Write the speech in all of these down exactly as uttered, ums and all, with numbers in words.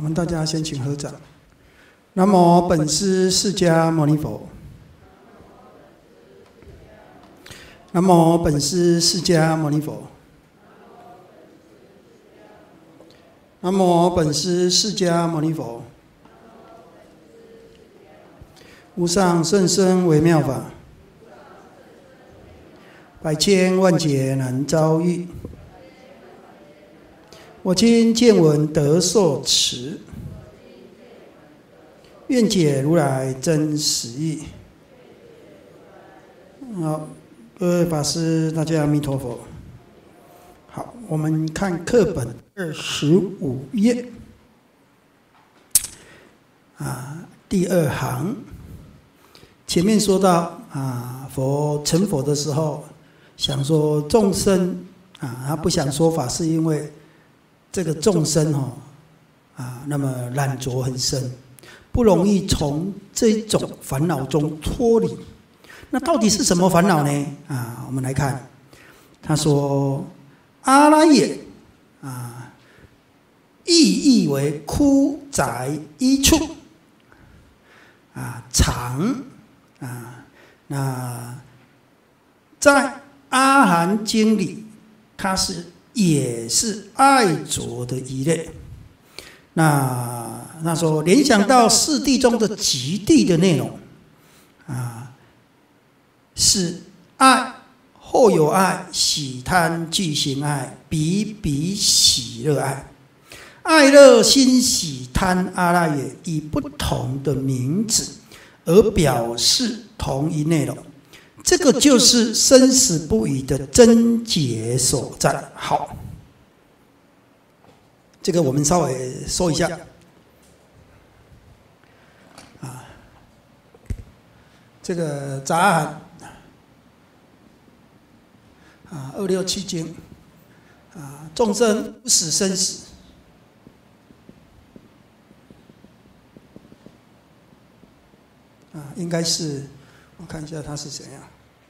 我们大家先请合掌。南无本师释迦牟尼佛。南无本师释迦牟尼佛。南无本师释迦牟尼佛。无上甚深微妙法，百千万劫难遭遇。我今见闻得受持，愿解如来真实义。好，各位法师，大家阿弥陀佛。好，我们看课本二十五页啊，第二行。前面说到啊，佛成佛的时候，想说众生啊，他不想说法，是因为这个众生哈啊，那么染着很深，不容易从这种烦恼中脱离。那到底是什么烦恼呢？啊，我们来看，他说阿赖耶啊，意义为枯宅一处啊，常。啊，那在阿含经里，它是也是爱着的一类。那那说联想到四谛中的极谛的内容，啊，是爱后有爱，喜贪俱行爱，比比喜乐爱，爱乐欣喜贪阿赖耶以不同的名字。而表示同一内容，这个就是生死不渝的症结所在。好，这个我们稍微说一下。啊，这个杂含啊，二六七经啊，众生无始生死。啊，应该是，我看一下他是怎样。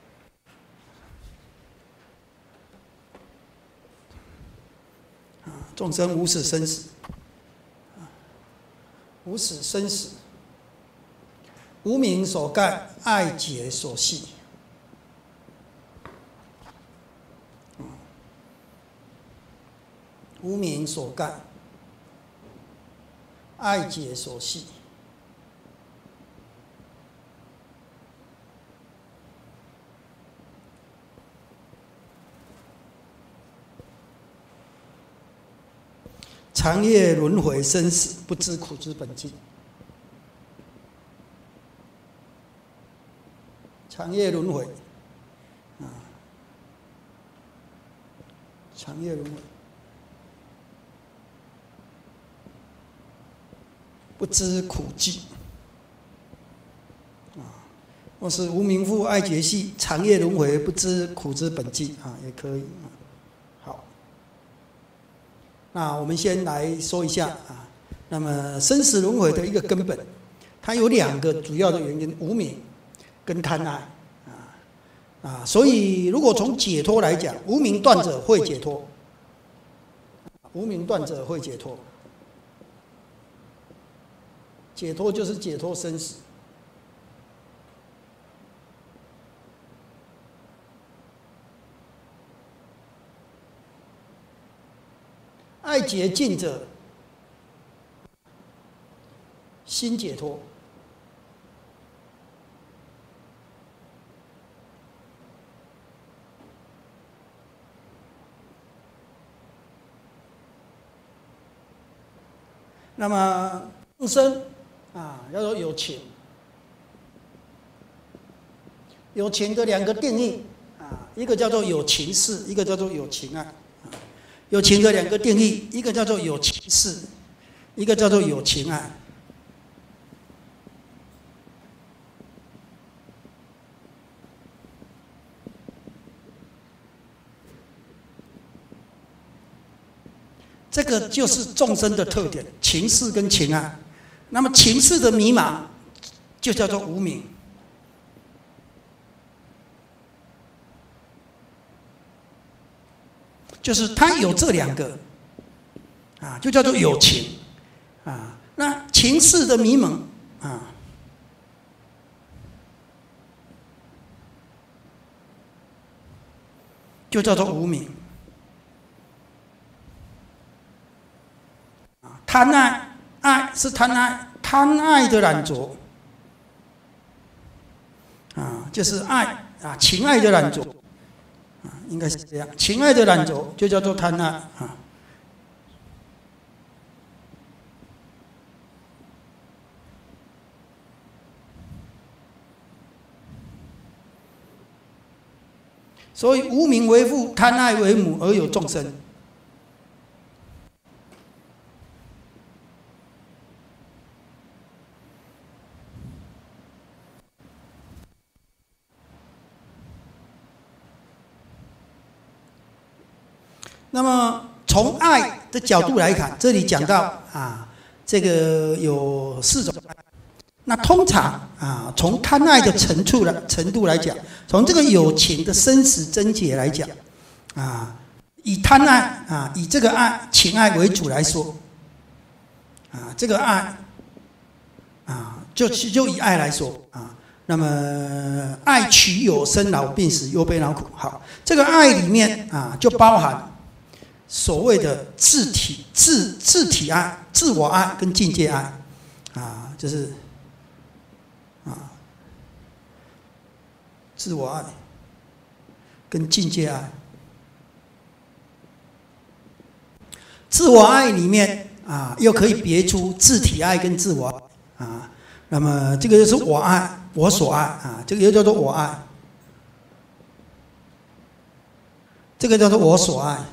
啊，众生无始生死，啊，无始生死，无明所盖，爱结所系。无明所盖，爱结所系。长夜轮回生死，不知苦之本际。长夜轮回，啊，长夜轮回，不知苦际。啊，或是无明覆爱结系，长夜轮回，不知苦之本际啊，也可以。那我们先来说一下啊，那么生死轮回的一个根本，它有两个主要的原因：无明跟贪爱啊啊。所以，如果从解脱来讲，无明断者会解脱，无明断者会解脱，解脱就是解脱生死。爱结尽者，心解脱。那么众生啊，要说有情，有情的两个定义啊，一个叫做有情事，一个叫做有情爱。有情的两个定义，一个叫做有情事，一个叫做有情爱。这个就是众生的特点，情事跟情爱。那么情事的迷茫，就叫做无明。就是他有这两个，啊，就叫做有情， 啊，那情事的迷蒙啊，就叫做无明。贪爱，爱是贪爱，贪爱的染着，啊，就是爱啊，情爱的染着，啊，应该是这样，情爱的染着就叫做贪爱啊。所以无明为父，贪爱为母，而有众生。那么从爱的角度来看，这里讲到啊，这个有四种爱。那通常啊，从贪爱的程度来程度来讲，从这个有情的生死症结来讲，啊，以贪爱啊，以这个爱情爱为主来说，啊，这个爱啊，就就以爱来说啊，那么爱取有生老病死忧悲恼苦。好，这个爱里面啊，就包含所谓的自体自自体爱、自我爱跟境界爱，啊，就是啊，自我爱跟境界爱。自我爱里面啊，又可以别出自体爱跟自我爱啊。那么这个就是我爱，我所爱啊，这个又叫做我爱，这个叫做我所爱。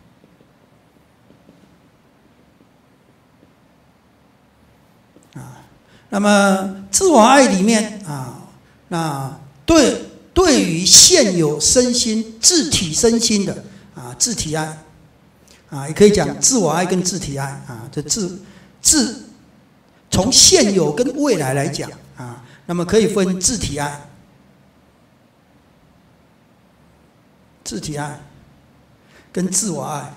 那么自我爱里面啊，那对对于现有身心自体身心的啊自体爱啊，也可以讲自我爱跟自体爱啊，这自自从现有跟未来来讲啊，那么可以分自体爱、自体爱跟自我爱。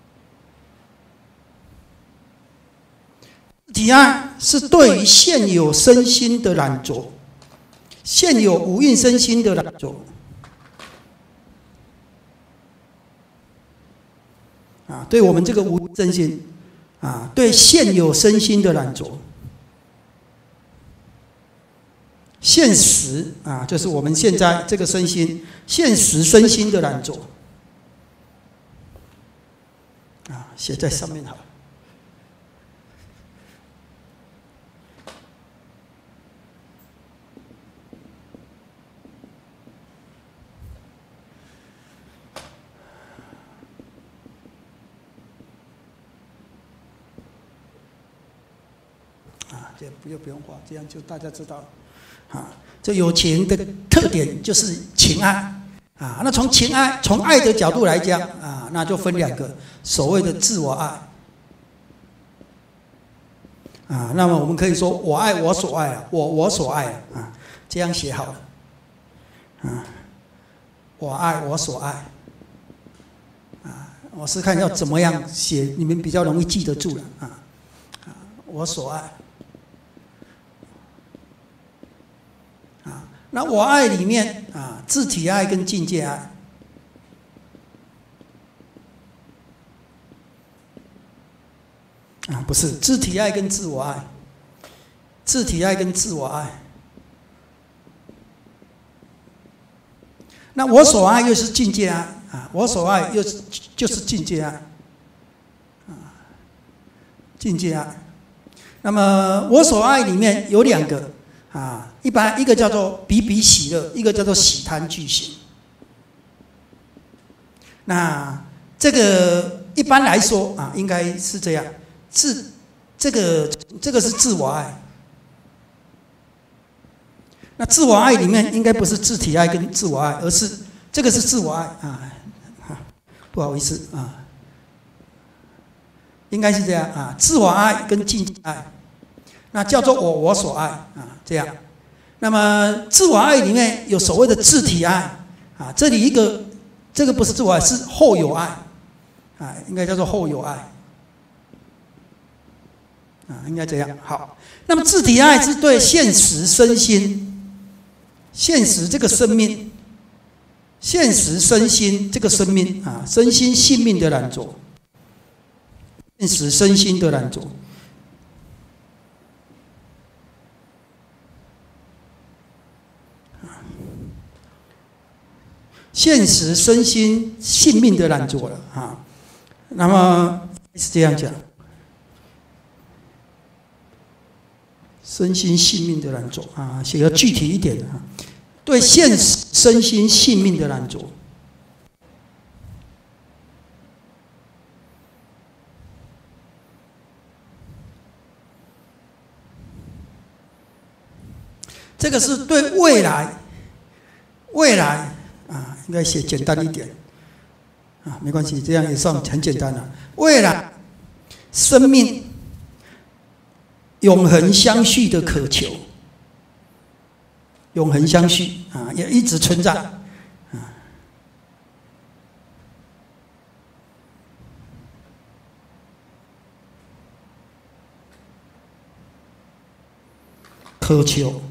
自体爱是对于现有身心的染着，现有五蕴身心的染着，啊，对我们这个无蕴身心，啊，对现有身心的染着，现实啊，就是我们现在这个身心，现实身心的染着，啊，写在上面好了。这不用不用画，这样就大家知道了。啊，这有情的特点就是情爱啊。那从情爱，从爱的角度来讲啊，那就分两个，所谓的自我爱啊。那么我们可以说我爱我所爱啊，我我所爱啊，这样写好了啊。我爱我所爱啊，我是看要怎么样写，你们比较容易记得住了啊。啊，我所爱。那我爱里面啊，自体爱跟境界爱，啊，不是自体爱跟自我爱，自体爱跟自我爱。那我所爱又是境界爱啊，我所爱又是就是境界爱，啊，境界爱。那么我所爱里面有两个。啊，一般一个叫做比比喜乐，一个叫做喜贪俱行。那这个一般来说啊，应该是这样，自这个这个是自我爱。那自我爱里面应该不是自体爱跟自我爱，而是这个是自我爱啊，不好意思啊，应该是这样啊，自我爱跟境界爱。那叫做我我所爱啊，这样。那么自我爱里面有所谓的自体爱啊，这里一个这个不是自我爱，是后有爱啊，应该叫做后有爱啊，应该这样。好，那么自体爱是对现实身心、现实这个生命、现实身心这个生命啊，身心性命的拦阻，现实身心的拦阻。现实身心性命的拦阻了啊，那么是这样讲，身心性命的拦阻啊，写的具体一点啊，对现实身心性命的拦阻。这个是对未来，未来。啊，应该写简单一点，啊，没关系，这样也算很简单了。未来生命永恒相续的渴求，永恒相续啊，也一直存在啊。渴求。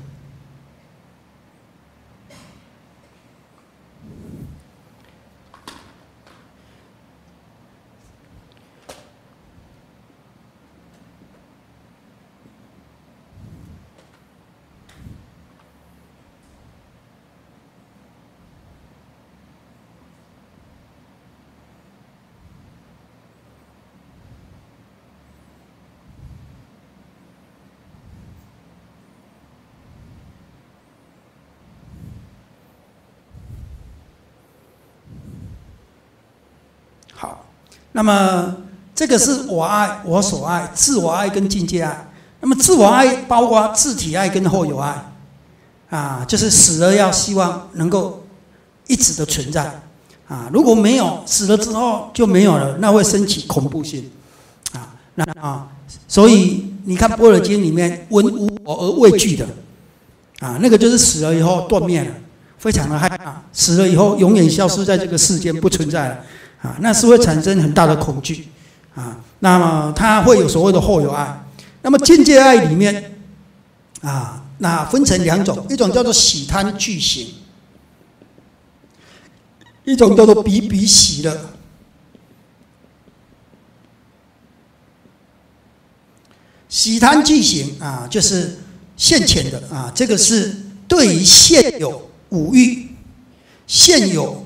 好，那么这个是我爱、我所爱、自我爱跟境界爱。那么自我爱包括自体爱跟后有爱，啊，就是死了要希望能够一直的存在，啊，如果没有死了之后就没有了，那会升起恐怖心，啊，那啊，所以你看《般若经》里面闻无我而畏惧的，啊，那个就是死了以后断灭了，非常的害怕，死了以后永远消失在这个世间，不存在了。啊，那是会产生很大的恐惧，啊，那么它会有所谓的后有爱，那么境界爱里面，啊，那分成两种，一种叫做喜贪俱行，一种叫做比比喜乐。喜贪俱行啊，就是现前的啊，这个是对于现有五欲、现有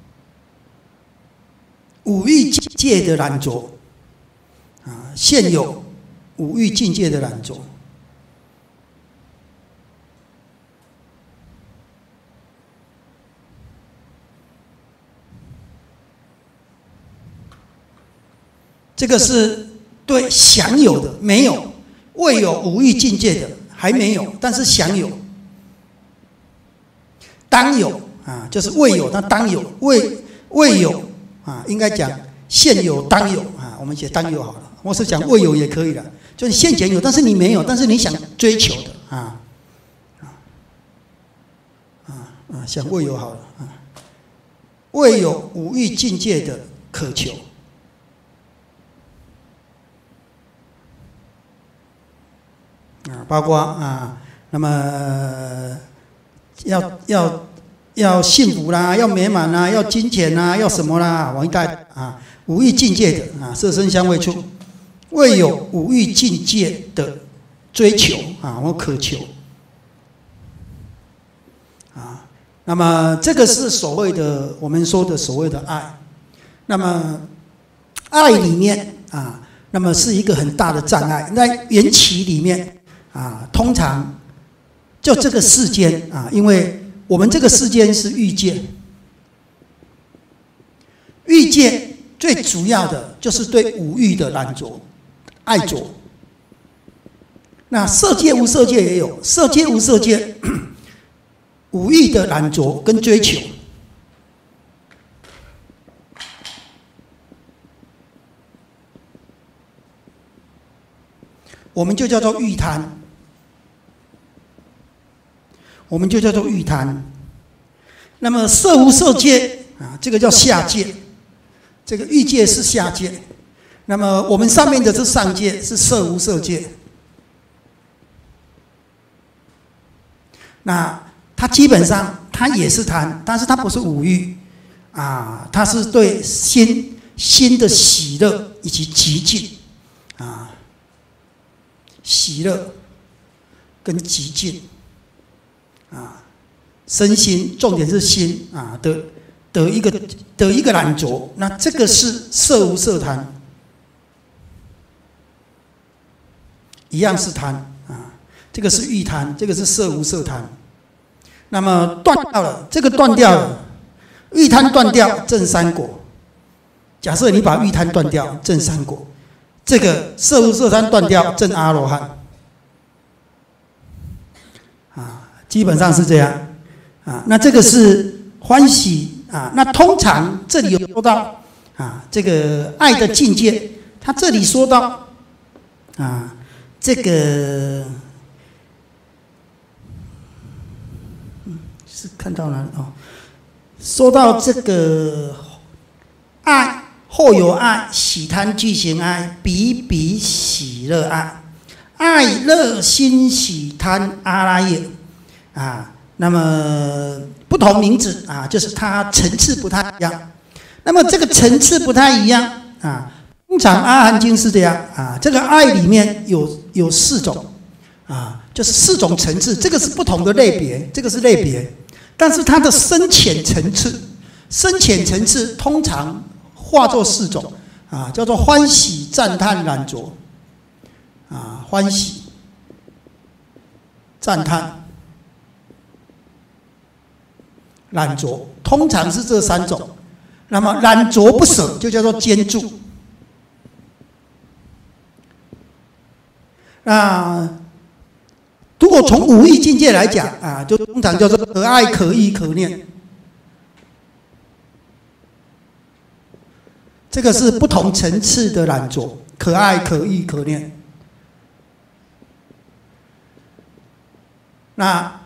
五欲境界的拦阻啊，现有五欲境界的拦阻。这个是对享有的，没有未有五欲境界的还没有，但是享有，当有啊，就是未有，但当有，未未有。啊，应该讲现有当有啊，我们写当有好了，或是讲未有也可以了，就是现前有，但是你没有，但是你想追求的啊啊啊，想未有好了啊，未有五欲境界的渴求啊，包括啊，那么要要。要幸福啦，要美满啦，要金钱啦，要什么啦？我应该啊，五欲境界的啊，色身香味触，未有五欲境界的追求啊，我渴求啊。那么这个是所谓的我们说的所谓的爱。那么爱里面啊，那么是一个很大的障碍。在缘起里面啊，通常就这个世间啊，因为我们这个世间是欲界，欲界最主要的就是对五欲的拦阻、爱着。那色界、无色界也有，色界、无色界，五欲的拦阻跟追求。我们就叫做欲贪。我们就叫做欲贪。那么色无色界啊，这个叫下界，这个欲界是下界。那么我们上面的是上界，是色无色界。 那它基本上它也是贪，但是它不是五欲啊，它是对心心的喜乐以及极尽啊，喜乐跟极尽啊，身心重点是心啊的的一个的一个染着，那这个是色无色贪，一样是贪啊，这个是欲贪，这个是色无色贪。那么断掉了，这个断掉了，欲贪断掉，证三果。假设你把欲贪断掉，证三果，这个色无色贪断掉，证阿罗汉。啊，基本上是这样啊。那这个是欢喜啊。那通常这里有说到啊，这个爱的境界，他这里说到啊，这个。是看到哪里哦？说到这个爱，后有爱，喜贪俱行爱，比比喜乐爱，爱乐欣喜贪阿拉耶啊。那么不同名字啊，就是它层次不太一样。那么这个层次不太一样啊，通常阿含经是这样啊，这个爱里面有有四种啊，就是四种层次，这个是不同的类别，这个是类别。但是它的深浅层次，深浅层次通常化作四种啊，叫做欢喜、赞叹、染着啊，欢喜、赞叹、染着，通常是这三种。那么染着不舍就叫做坚住。那如果从五欲境界来讲啊，就通常叫做可爱、可忆、可念，这个是不同层次的染着，可爱、可忆、可念。那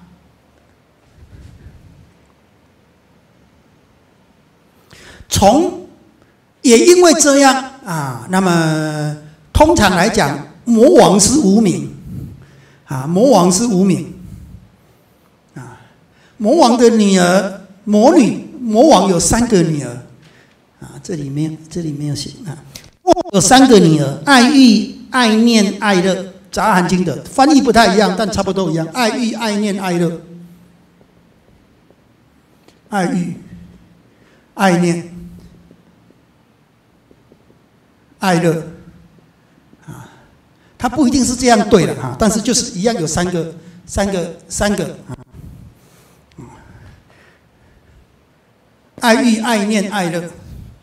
从也因为这样啊，那么通常来讲，魔王是无名。啊，魔王是无名，啊，魔王的女儿魔女，魔王有三个女儿，啊，这里面这里没有写啊，有三个女儿，爱欲、爱念、爱乐，杂含经的翻译不太一样，但差不多一样，爱欲、爱念、爱乐，爱欲、爱念、爱乐。它不一定是这样对的哈，但是就是一样有三个、三个、三个啊，爱欲、爱念、爱乐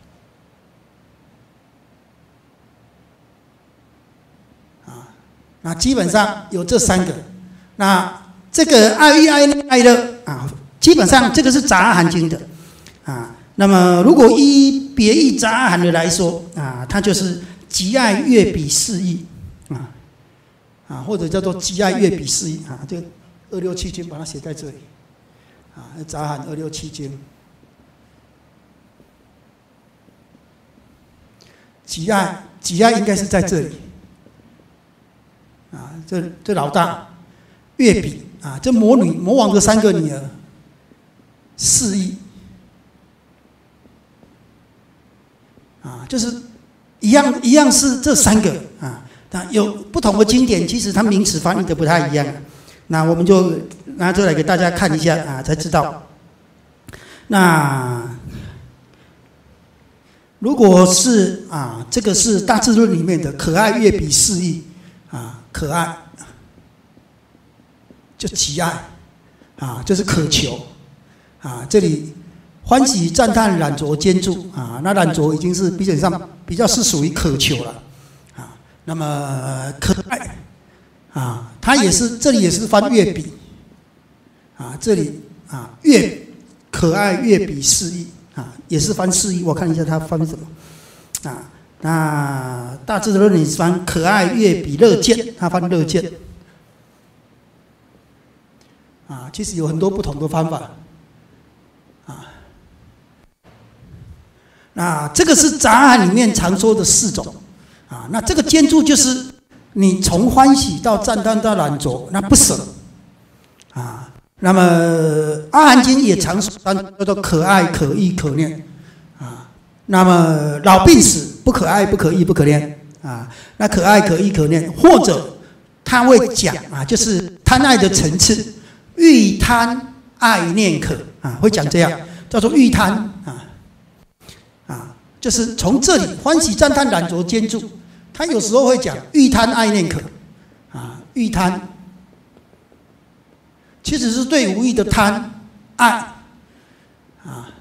啊，那基本上有这三个。那这个爱欲、爱念、爱乐啊，基本上这个是杂含经的啊。那么如果依别义杂含的来说啊，它就是极爱悦比四义。啊，啊，或者叫做极爱悦比四义啊，这个二六七经把它写在这里，啊，杂含二六七经，极爱极爱应该是在这里，啊，这这老大悦比啊，这魔女魔王的三个女儿，四义，啊，就是一样一样是这三个啊。那有不同的经典，其实它名词翻译的不太一样。那我们就拿出来给大家看一下啊，才知道。那如果是啊，这个是大智论里面的可爱悦比四义啊，可爱就极爱啊，就是渴求啊，这里欢喜、赞叹、染着、坚住啊，那染着已经是基本上比较是属于渴求了。那么可爱啊，它也是这里也是翻悦比啊，这里啊悦可爱悦比四义啊，也是翻四义。我看一下它翻什么啊？那大智论里翻可爱悦比乐见，它翻乐见啊。其实有很多不同的方法啊。那这个是杂含里面常说的四种。啊，那这个坚住就是你从欢喜到赞叹到染着，那不舍啊， 那么《阿含经》也常说叫做可爱、可义、可念啊。那么老病死不可爱、不可义、不可念啊。那可爱、可义、可念，或者他会讲啊，就是贪爱的层次，欲贪爱念可啊，会讲这样，叫做欲贪啊啊，就是从这里欢喜赞叹染着兼住，他有时候会讲欲贪爱念可啊，欲贪。其实是对无义的贪爱啊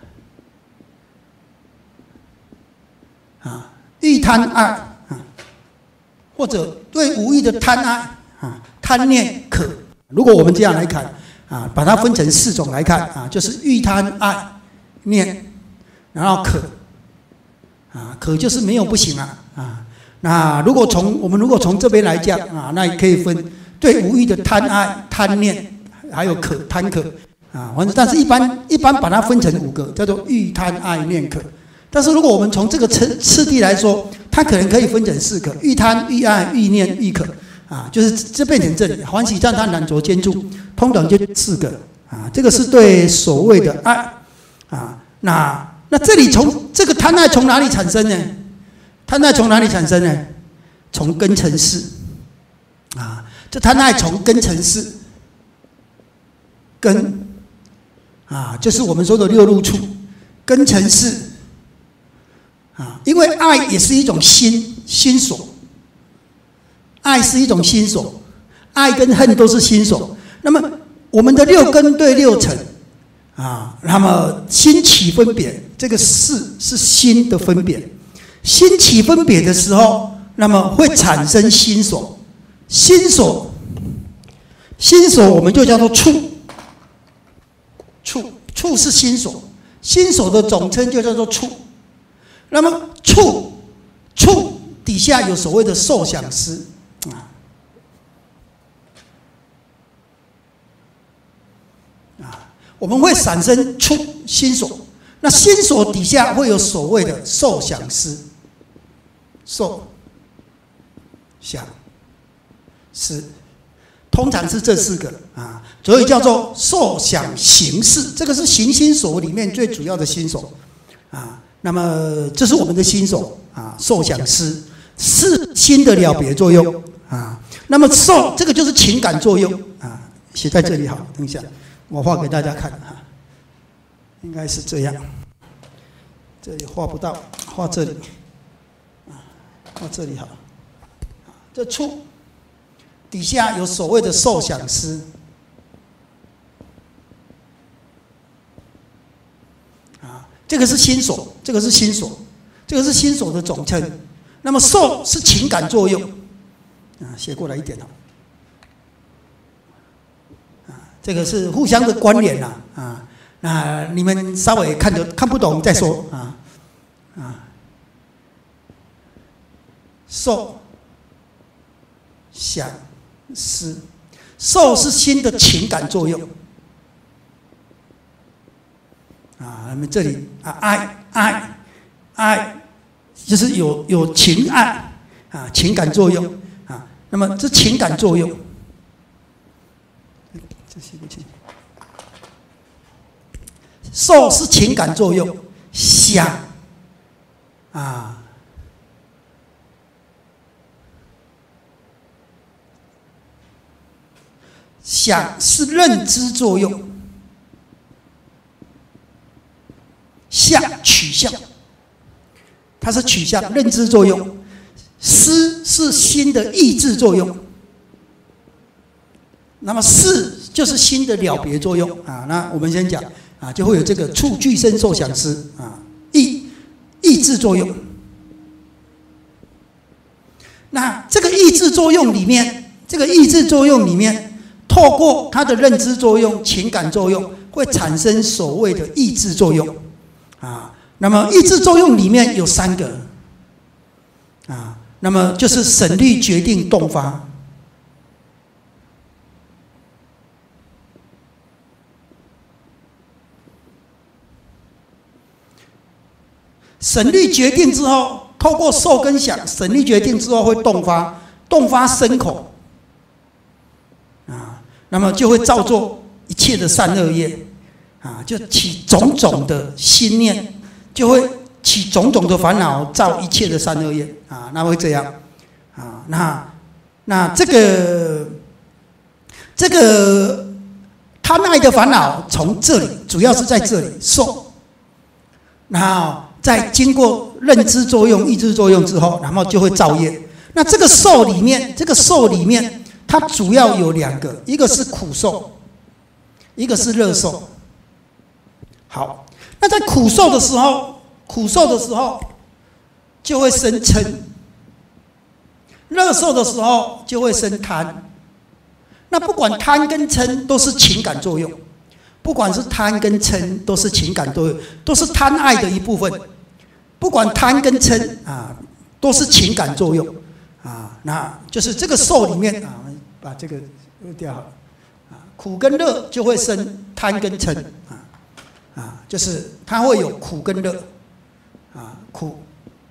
啊，欲贪爱啊，或者对无义的贪爱啊，贪念可。如果我们这样来看啊，把它分成四种来看啊，就是欲贪爱念，然后可啊，可就是没有不行啊啊。那如果从我们如果从这边来讲啊，那也可以分对无义的贪爱、贪念。还有可贪可啊，反正但是一般一般把它分成五个，叫做欲贪爱念可。但是如果我们从这个次次第来说，它可能可以分成四个：欲贪、欲爱、欲念、欲可啊，就是这变成这里欢喜赞叹染着兼住，通常就四个啊。这个是对所谓的爱啊。那那这里从这个贪爱从哪里产生呢？贪爱从哪里产生呢？从根尘世啊，这贪爱从根尘世。根啊，就是我们说的六入处，根尘世啊，因为爱也是一种心心所，爱是一种心所，爱跟恨都是心所。那么我们的六根对六尘啊，那么心起分别，这个事是心的分别，心起分别的时候，那么会产生心所，心所，心所我们就叫做处。处处是心所，心所的总称就叫做处。那么处处底下有所谓的受想思啊啊，我们会产生处心所，那心所底下会有所谓的受想思，受想思。通常是这四个啊，所以叫做受想行识，这个是行心所里面最主要的心所啊。那么这是我们的心所啊，受想思是心的了别作用啊。那么受这个就是情感作用啊，写在这里好，等一下我画给大家看啊，应该是这样，这里画不到，画这里啊，画这里好，这处。底下有所谓的受想思啊，这个是心所，这个是心所，这个是心所的总称。那么受是情感作用啊，写过来一点啊，这个是互相的关联啊啊，那你们稍微看得看不懂再说啊啊，受想。思受是心的情感作用啊，那么这里啊，爱爱爱就是有有情爱啊，情感作用啊，那么这情感作用，这写不清。受是情感作用，想啊。想是认知作用，向取向，它是取向认知作用。思是心的意志作用，那么识就是心的了别作用啊。那我们先讲啊，就会有这个处具身受想思啊，意意志作用。那这个意志作用里面，这个意志作用里面，透过它的认知作用、情感作用，会产生所谓的意志作用啊。那么意志作用里面有三个啊，那么就是审虑、决定、动发。审虑决定之后，透过受跟想，审虑决定之后会动发，动发生口啊，那么就会造作一切的善恶业，啊，就起种种的心念，就会起种种的烦恼，造一切的善恶业，啊，那会这样，啊，那那这个这个贪爱的烦恼从这里，主要是在这里受，然后再经过认知作用、意志作用之后，然后就会造业。那这个受里面，这个受里面，它主要有两个，一个是苦受，一个是乐受。好，那在苦受的时候，苦受的时候就会生嗔；乐受的时候就会生贪。那不管贪跟嗔都是情感作用，不管是贪跟嗔都是情感作用，都是贪爱的一部分。不管贪跟嗔啊，都是情感作用啊。那就是这个受里面啊，把这个丢掉好了啊。苦跟乐就会生贪跟嗔啊啊，就是它会有苦跟乐啊，苦。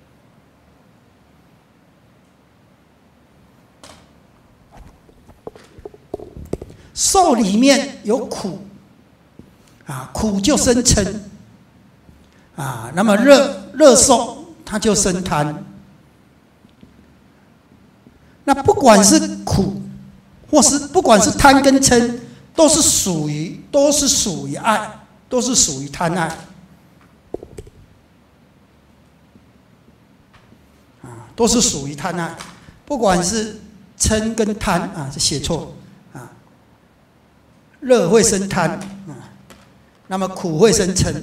受里面有苦啊，苦就生嗔啊，那么乐乐受它就生贪。那不管是苦，或是不管是贪跟嗔，都是属于都是属于爱，都是属于贪爱啊，都是属于贪爱。不管是嗔跟贪啊，是写错啊，乐会生贪啊，那么苦会生嗔。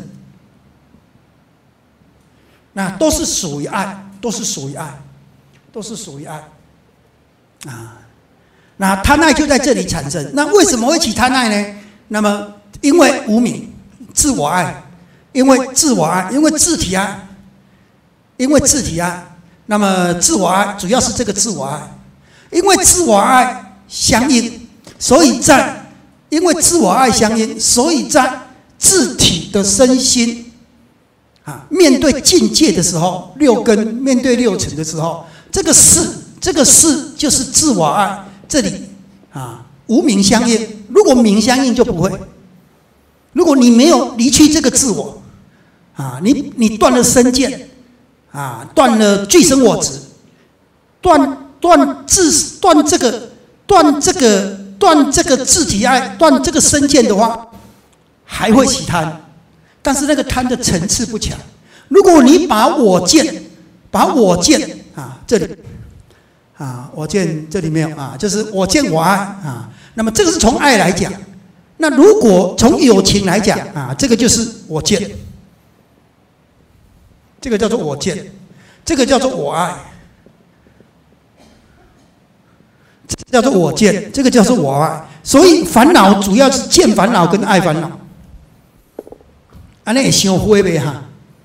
那都是属于爱，都是属于爱，都是属于爱，啊，那贪爱就在这里产生。那为什么会起贪爱呢？那么因为无明，自我爱，因为自我爱，因为自体爱，因为自体爱。那么自我爱主要是这个自我爱，因为自我爱相应，所以在因为自我爱相应，所以在自体的身心。啊，面对境界的时候，六根面对六尘的时候，这个事，这个事就是自我爱。这里啊，无明相应。如果明相应就不会。如果你没有离去这个自我，啊，你你断了身见，啊，断了具生我执，断断自断这个断这个断这个自体爱，断这个身见的话，还会起贪。但是那个贪的层次不强。如果你把我见，把我见啊，这里啊，我见这里没有啊，就是我见我爱啊。那么这个是从爱来讲。那如果从有情来讲啊，这个就是我见，这个叫做我见，这个叫做我爱，这个叫做我见，这个叫做我爱。所以烦恼主要是见烦恼跟爱烦恼。安尼会伤火袂哈？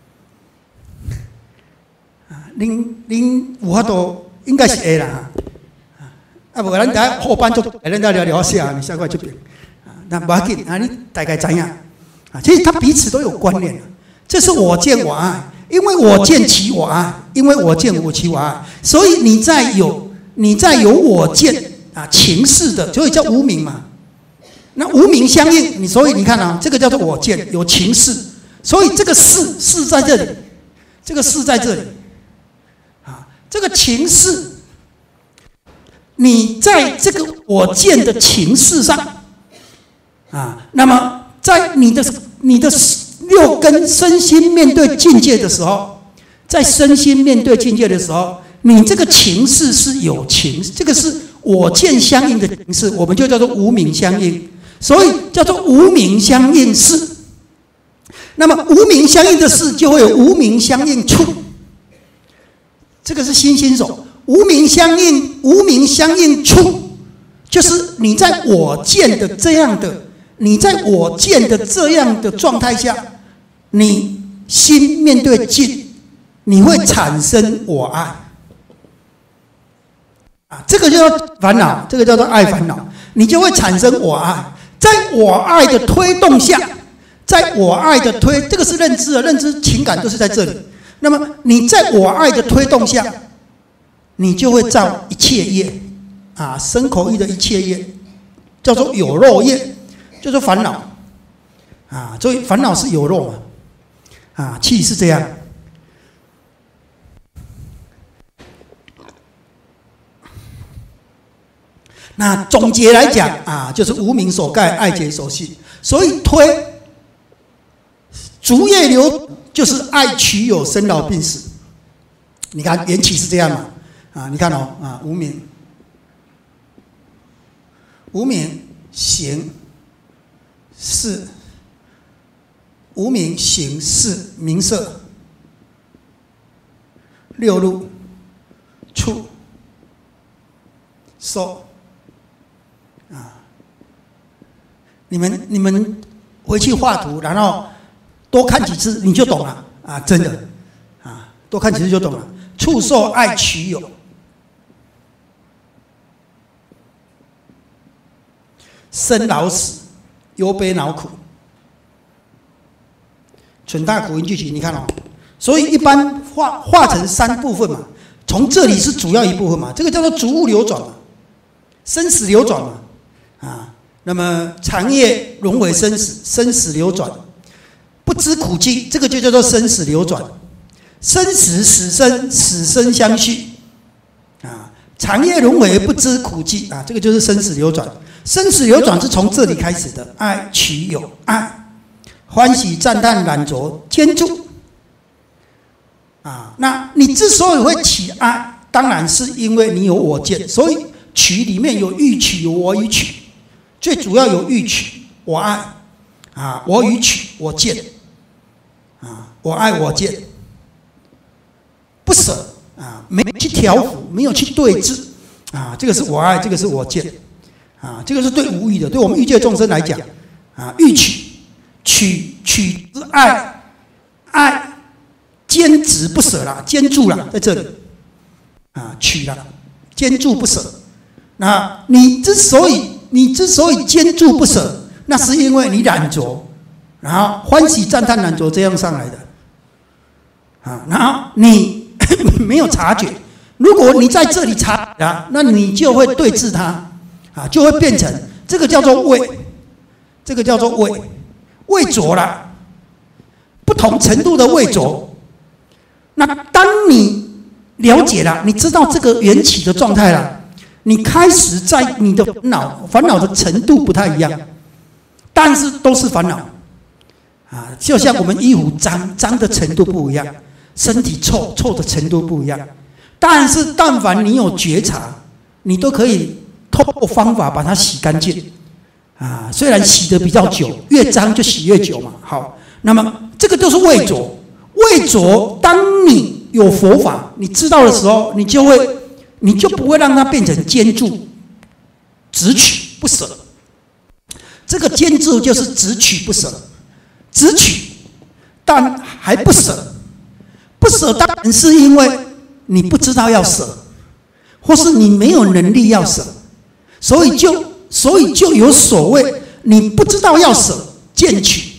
啊，恁恁有法度，应该是会啦。啊，无咱在后班做，咱再聊聊下，你下块这边。啊，那不要紧，啊，你大概怎样？啊，其实它彼此都有关联。这是我见我爱，因为我见其我爱，因为我见我其我爱，所以你在有你在有我见啊情事的，所以叫无明嘛。那无明相应，你所以你看啊，这个叫做我见，有情事。所以这个事事在这里，这个事在这里，啊，这个情事，你在这个我见的情事上，啊，那么在你的你的六根身心面对境界的时候，在身心面对境界的时候，你这个情事是有情，这个是我见相应的情事，我们就叫做无明相应，所以叫做无明相应事。那么无明相应的事，就会有无明相应处。这个是心心手。无明相应，无明相应处，就是你在我见的这样的，你在我见的这样的状态下，你心面对境，你会产生我爱。啊，这个叫做烦恼，这个叫做爱烦恼，你就会产生我爱。在我爱的推动下。在我爱的推，这个是认知的，认知情感都是在这里。那么你在我爱的推动下，你就会造一切业，啊，身口意的一切业，叫做有漏业。 就是烦恼啊，所以烦恼是有漏嘛，啊，气是这样。那总结来讲啊，就是无明所盖，爱结所系，所以推逐业流就是爱取有，生老病死。你看缘起是这样嘛？啊，你看哦，啊，无明，无明行识，无明行识名色，六入触受。啊，你们你们回去画图，然后多看几次你就懂了啊！真的啊，多看几次就懂了。触受爱取有，生老死，忧悲恼苦，蠢大苦因聚集。你看哦，所以一般画画成三部分嘛，从这里是主要一部分嘛，这个叫做逐物流转嘛，生死流转嘛。啊，那么长夜轮回生死，生死流转，不知苦尽，这个就叫做生死流转。生死死生，死生相续。啊，长夜轮回不知苦尽啊，这个就是生死流转。生死流转是从这里开始的，爱取有，爱欢喜赞叹染着坚住。啊，那你之所以会起爱，当然是因为你有我见，所以取里面有欲取，有我与取。最主要有欲取，我爱啊，我与取，我见啊，我爱我见，不舍啊，没去调伏，没有去对峙啊，这个是我爱，这个是我见啊，这个是对无欲的，对我们欲界众生来讲啊，欲取取取之爱，爱坚持不舍啦，坚住啦，在这里啊，取啦，坚住不舍。那你之所以你之所以坚住不舍，那是因为你染着，然后欢喜赞叹染着这样上来的，啊，然后你没有察觉。如果你在这里察啊，那你就会对治它，啊，就会变成这个叫做畏，这个叫做畏，畏着啦，不同程度的畏着。那当你了解了，你知道这个缘起的状态了。你开始在你的烦恼，烦恼的程度不太一样，但是都是烦恼啊。就像我们衣服脏，脏的程度不一样；身体臭，臭的程度不一样。但是，但凡你有觉察，你都可以透过方法把它洗干净啊。虽然洗的比较久，越脏就洗越久嘛。好，那么这个就是畏着。畏着，当你有佛法，你知道的时候，你就会。你就不会让它变成坚住、执取不舍。这个坚住就是执取不舍，执取，但还不舍。不舍当然是因为你不知道要舍，或是你没有能力要舍，所以就所以就有所谓你不知道要舍，见取。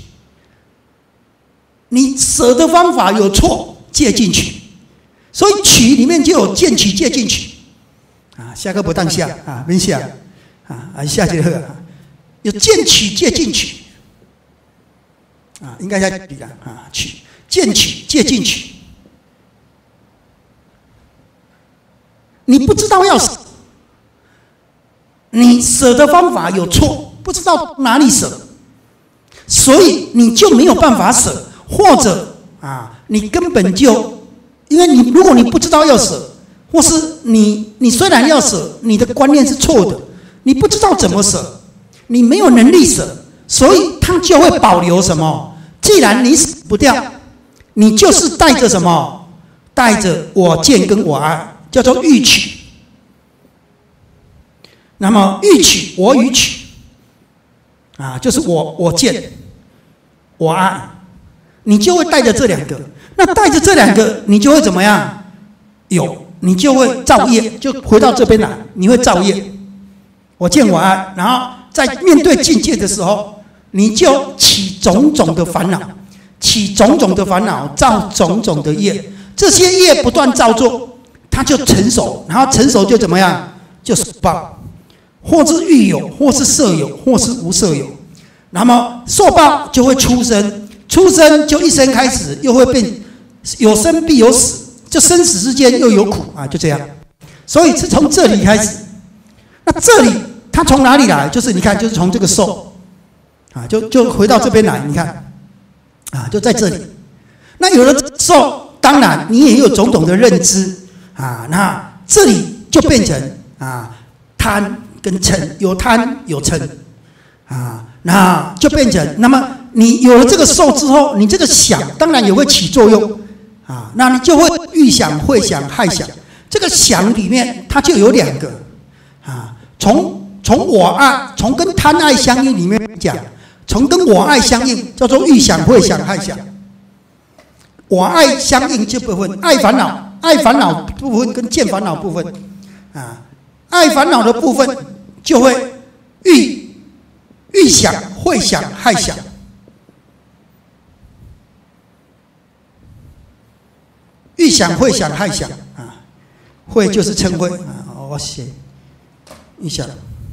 你舍的方法有错，借进取。所以取里面就有见取、借进取。啊，下课不当下啊，没下啊，啊下节课啊，有见取、借进取啊，应该下取的啊，取见取、借进取。你不知道要舍，你舍的方法有错，不知道哪里舍，所以你就没有办法舍，或者啊，你根本就，因为你如果你不知道要舍，或是你你虽然要舍，你的观念是错的，你不知道怎么舍，你没有能力舍，所以它就会保留什么？既然你舍不掉，你就是带着什么？带着我见跟我爱，叫做欲取。那么欲取我与取啊，就是我我见我爱，你就会带着这两个。那带着这两个，你就会怎么样？有，你就会造业，就回到这边来，你会造业。我见我爱，然后在面对境界的时候，你就起种种的烦恼，起种种的烦恼，造种种的业。这些业不断造作，它就成熟，然后成熟就怎么样？就是报，或是欲有，或是色有，或是无色有。 那么受报就会出生，出生就一生开始，又会变有生必有死，就生死之间又有苦啊，就这样。所以是从这里开始。那这里它从哪里来？就是你看，就是从这个受啊，就就回到这边来，你看啊，就在这里。那有了受，当然你也有种种的认知啊，那这里就变成啊贪跟嗔，有贪有嗔啊，那就变成，那么你有了这个受之后，你这个想当然也会起作用啊，那你就会预想、会想、害想。这个想里面它就有两个啊，从从我爱，从跟贪爱相应里面讲，从跟我爱相应叫做预想、会想、害想。我爱相应这部分，爱烦恼，爱烦恼部分跟见烦恼部分啊，爱烦恼的部分就会预预想、会想、害想。预想、会想、害想啊，会就是嗔恚啊，我写预想。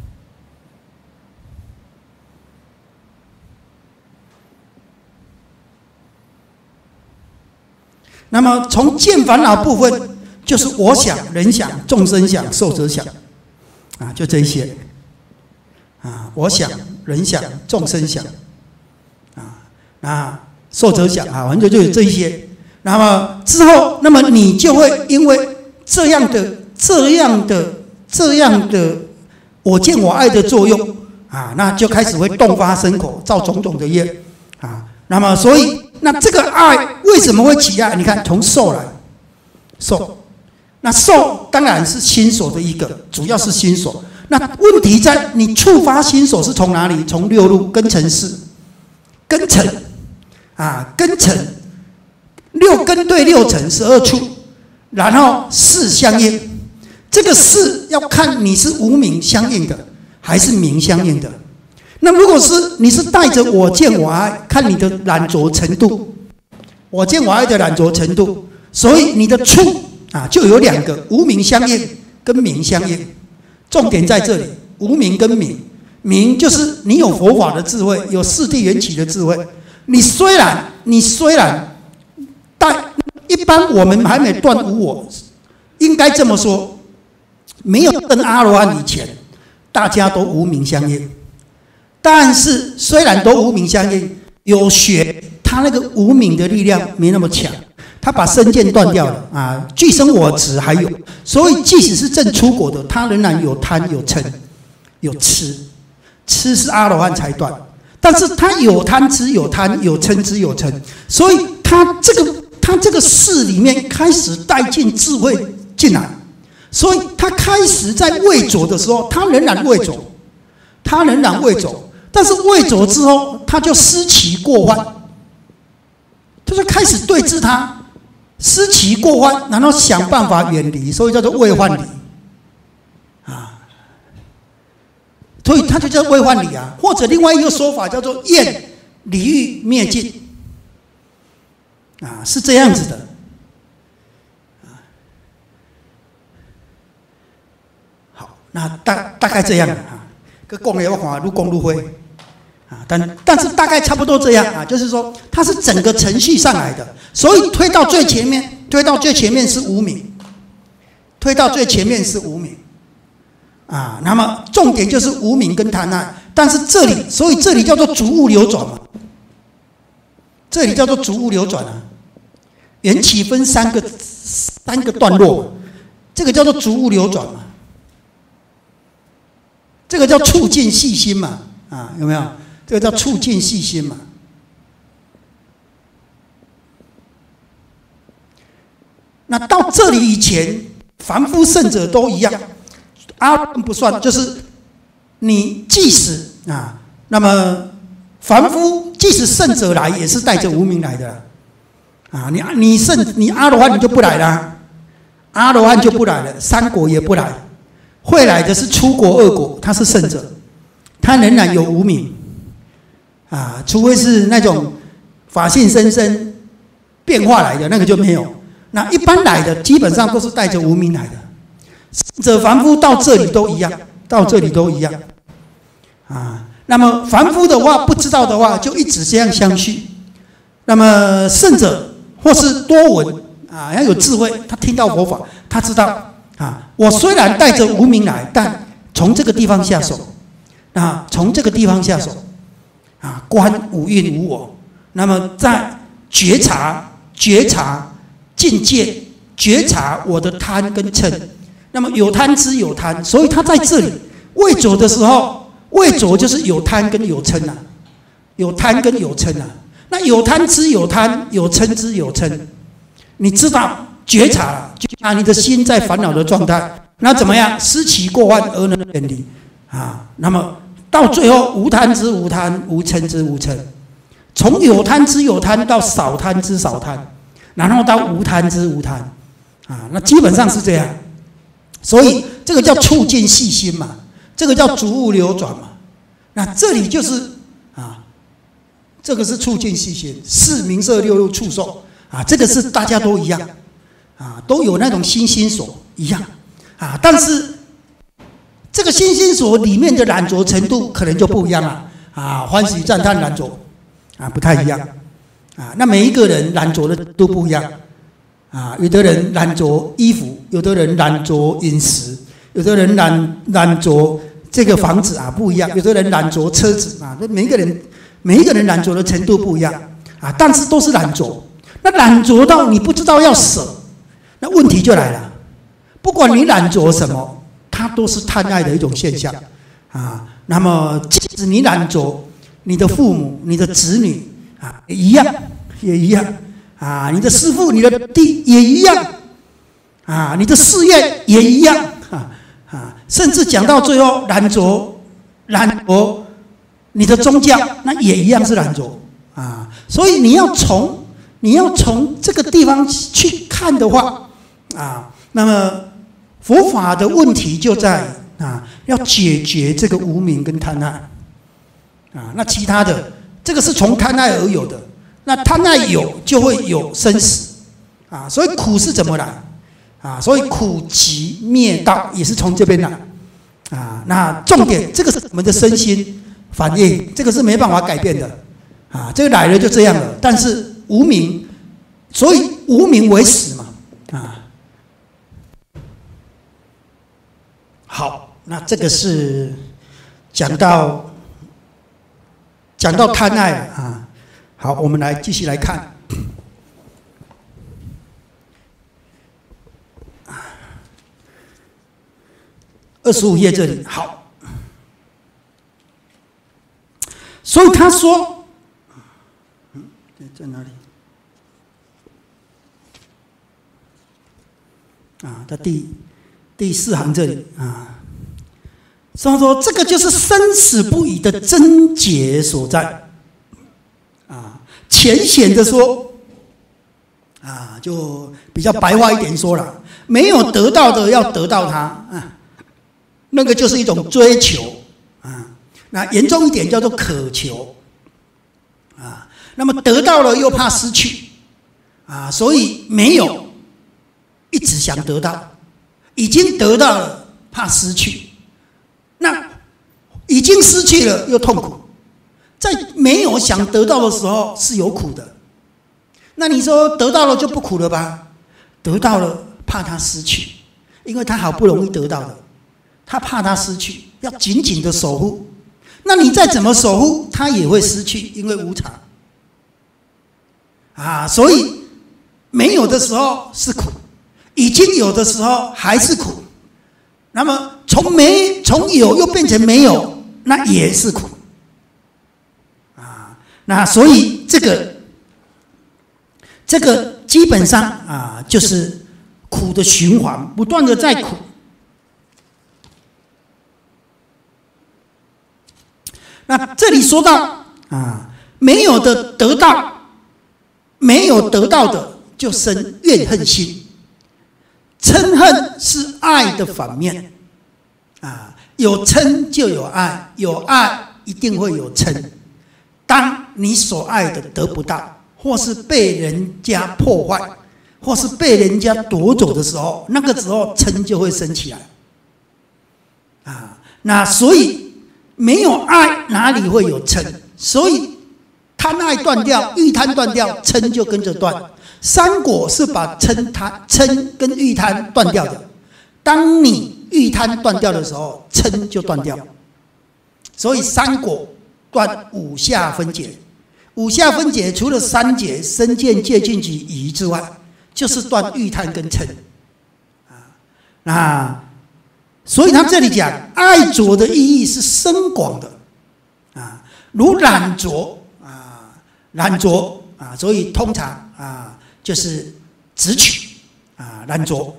那么从见烦恼部分，就是我想、人想、众生想、寿者想，啊，就这一些，啊，我想、人想、众生想，啊，那寿者想啊，反正就有这一些。那么之后，那么你就会因为这样的、这样的、这样的我见我爱的作用啊，那就开始会动发生口，造种种的业啊。那么所以。那这个爱为什么会起爱？你看，从受来，受，那受当然是心所的一个，主要是心所。那问题在你触发心所是从哪里？从六路根尘识，根尘啊，根尘，六根对六尘十二处，然后识相应。这个识要看你是无明相应的，还是明相应的。那如果是你是带着我见我爱，看你的染着程度，我见我爱的染着程度，所以你的触啊就有两个，无明相应跟明相应。重点在这里，无明跟明，明就是你有佛法的智慧，有四谛缘起的智慧。你虽然你虽然带一般我们还没断无我，应该这么说，没有证阿罗汉以前，大家都无明相应。但是虽然都无明相应，有学他那个无明的力量没那么强，他把身见断掉了啊，具生我执还有，所以即使是正出果的，他仍然有贪有嗔有痴，痴是阿罗汉才断，但是他有贪执有贪有嗔执有嗔，所以他这个他这个识里面开始带进智慧进来，所以他开始在未着的时候，他仍然未着，他仍然未着。但是未着之后，他就失其过患，他就开始对治他，失其过患，然后想办法远离，所以叫做未患离，啊，所以他就叫未患离啊，或者另外一个说法叫做厌离欲灭尽，啊，是这样子的，啊，好，那大大概这样啊。个讲的我看愈讲愈会啊，但但是大概差不多这样啊，就是说它是整个程序上来的，所以推到最前面，推到最前面是无明，推到最前面是无明啊。那么重点就是无明跟贪爱，但是这里，所以这里叫做逐物流转嘛，这里叫做逐物流转啊。缘起分三个三个段落，这个叫做逐物流转嘛。这个叫促进细心嘛，啊，有没有？这个叫促进细心嘛。那到这里以前，凡夫圣者都一样，阿罗汉不算，就是你即使啊，那么凡夫即使圣者来，也是带着无明来的，啊，你你圣你阿罗汉你就不来了，阿罗汉就不来了，三果也不来。会来的是初果、二果，他是圣者，他仍然有无明，啊，除非是那种法性生生变化来的，那个就没有。那一般来的基本上都是带着无明来的，圣者凡夫到这里都一样，到这里都一样，啊， 那么凡夫的话，不知道的话，就一直这样相续。那么圣者或是多闻啊，要有智慧，他听到佛法，他知道啊，我虽然带着无明来，但从这个地方下手，啊，从这个地方下手，啊，观五蕴无我，那么在觉察、觉察境界，觉察我的贪跟嗔，那么有贪知有贪，所以他在这里未着的时候，未着就是有贪跟有嗔啊，有贪跟有嗔啊。那有贪知有贪，有嗔知有嗔，你知道觉察了，啊，你的心在烦恼的状态，那怎么样？思其过患而能远离啊。那么到最后，无贪知无贪，无嗔知无嗔，从有贪知有贪到少贪知少贪，然后到无贪知无贪啊。那基本上是这样，所以这个叫促进细心嘛，这个叫逐物流转嘛。那这里就是啊。这个是促进细心，四名色六入触受啊，这个是大家都一样啊，都有那种心心所一样啊，但是这个心心所里面的染着程度可能就不一样了啊，欢喜赞叹染着啊不太一样啊，那每一个人染着的都不一样啊，有的人染着衣服，有的人染着饮食，有的人染染着这个房子啊不一样，有的人染着车子啊，每一个人。每一个人染着的程度不一样啊，但是都是染着。那染着到你不知道要舍，那问题就来了。不管你染着什么，它都是贪爱的一种现象啊。那么，即使你染着你的父母、你的子女啊，也一样，也一样啊。你的师父、你的弟也一样啊，你的事业也一样啊啊，甚至讲到最后，染着染着。你的宗教那也一样是染着啊，所以你要从你要从这个地方去看的话啊，那么佛法的问题就在啊，要解决这个无明跟贪爱啊，那其他的这个是从贪爱而有的，那贪爱有就会有生死啊，所以苦是怎么来啊？所以苦集灭道也是从这边来啊。那重点这个是我们的身心。反应这个是没办法改变的啊，这个来了就这样了。但是无明，所以无明为始嘛啊。好，那这个是讲到讲到贪爱了啊。好，我们来继续来看。二十五页这里好。所以他说，嗯，在哪里？啊，在第第四行这里啊，所以说这个就是生死不已的症结所在。啊，浅显的说，啊，就比较白话一点说了，没有得到的要得到它啊，那个就是一种追求啊。那严重一点叫做渴求啊，那么得到了又怕失去啊，所以没有一直想得到，已经得到了怕失去，那已经失去了又痛苦，在没有想得到的时候是有苦的，那你说得到了就不苦了吧？得到了怕它失去，因为他好不容易得到的，他怕它失去，要紧紧的守护。那你再怎么守护，它也会失去，因为无常啊。所以没有的时候是苦，已经有的时候还是苦。那么从没从有又变成没有，那也是苦啊。那所以这个这个基本上啊，就是苦的循环，不断的在苦。那这里说到啊，没有的得到，没有得到的就生怨恨心。嗔恨是爱的反面啊，有嗔就有爱，有爱一定会有嗔。当你所爱的得不到，或是被人家破坏，或是被人家夺走的时候，那个时候嗔就会升起来啊。那所以没有爱哪里会有嗔？所以贪爱断掉，欲贪断掉，嗔就跟着断。三果是把嗔贪、嗔跟欲贪断掉的。当你欲贪断掉的时候，嗔就断掉。所以三果断五下分解。五下分解除了三解身见戒禁及疑之外，就是断欲贪跟嗔。啊，那所以他这里讲爱着的意义是深广的。啊，如染着啊，染着啊，所以通常啊就是直取啊染着，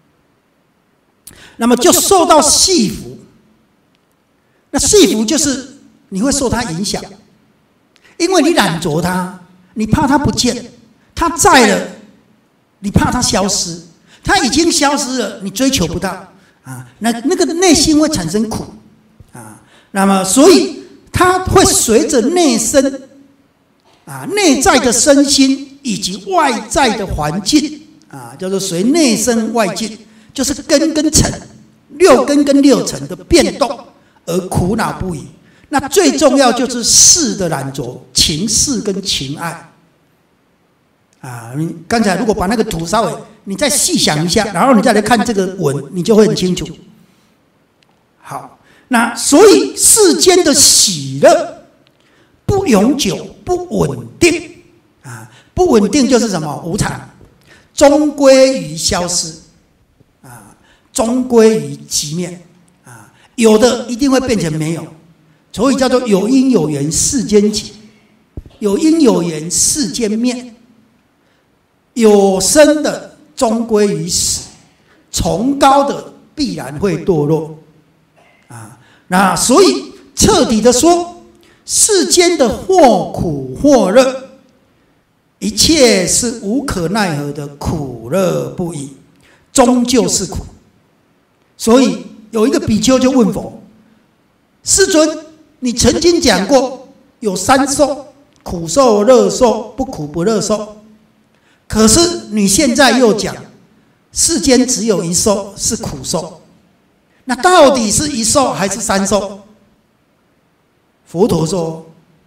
那么就受到系缚。那系缚就是你会受它影响。因为你染着它，你怕它不见，它在了，你怕它消失，它已经消失了，你追求不到啊，那那个内心会产生苦啊，那么所以它会随着内身啊内在的身心以及外在的环境啊，叫做随内身外境，就是根跟尘六根跟六尘的变动而苦恼不已。那最重要就是事的染着，情事跟情爱啊！你刚才如果把那个图稍微你再细想一下，然后你再来看这个文，你就会很清楚。好，那所以世间的喜乐不永久、不稳定啊，不稳定就是什么？无常，终归于消失啊，终归于寂灭啊，有的一定会变成没有。所以叫做有因有缘世间起，有因有缘世间灭，有生的终归于死，崇高的必然会堕落啊。那所以彻底的说，世间的或苦或乐，一切是无可奈何的苦乐不已，终究是苦。所以有一个比丘就问佛：世尊，你曾经讲过有三受，苦受、乐受、不苦不乐受。可是你现在又讲世间只有一受是苦受，那到底是一受还是三受？佛陀说：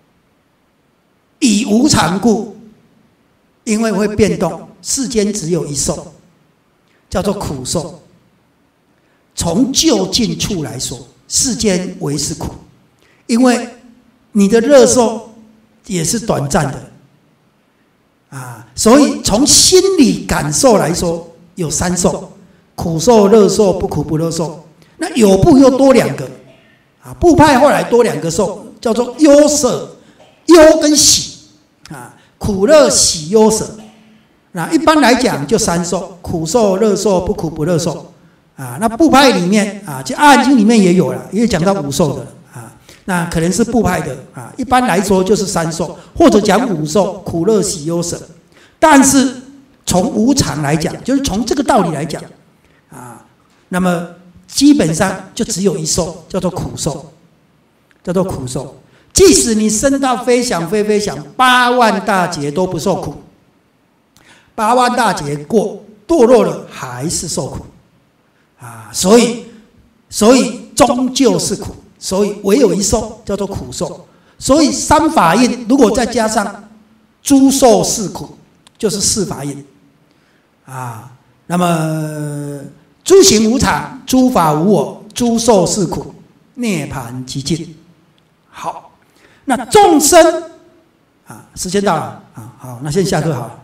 以无常故，因为会变动，世间只有一受，叫做苦受。从就近处来说，世间唯是苦。因为你的乐受也是短暂的啊，所以从心理感受来说，有三受：苦受、乐受、不苦不乐受。那有部又多两个啊，部派后来多两个受，叫做忧舍、忧跟喜啊，苦乐喜忧舍。那一般来讲就三受：苦受、乐受、不苦不乐受啊。那部派里面啊，就《阿含经》里面也有了，也讲到五受的。那可能是部派的啊，一般来说就是三受，或者讲五受：苦乐喜忧舍。但是从无常来讲，就是从这个道理来讲啊，那么基本上就只有一受，叫做苦受，叫做苦受。即使你升到非想非非想八万大劫都不受苦，八万大劫过堕落了还是受苦啊，所以所以终究是苦。所以唯有一受叫做苦受，所以三法印如果再加上诸受是苦，就是四法印啊。那么诸行无常，诸法无我，诸受是苦，涅槃寂静。好，那众生啊，时间到了啊，好，那先下课好了。